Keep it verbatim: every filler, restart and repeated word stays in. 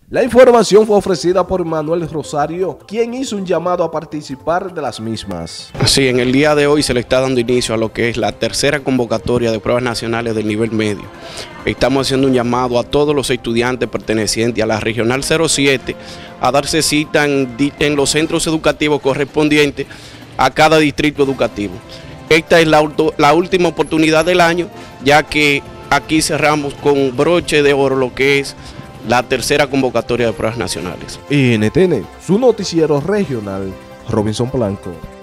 La información fue ofrecida por Manuel Rosario, quien hizo un llamado a participar de las mismas. Sí, en el día de hoy se le está dando inicio a lo que es la tercera convocatoria de pruebas nacionales del nivel medio. Estamos haciendo un llamado a todos los estudiantes pertenecientes a la Regional cero siete a darse cita en, en los centros educativos correspondientes a cada distrito educativo. Esta es la, la última oportunidad del año, ya que aquí cerramos con broche de oro lo que es la tercera convocatoria de pruebas nacionales. N T N, su noticiero regional, Robinson Blanco.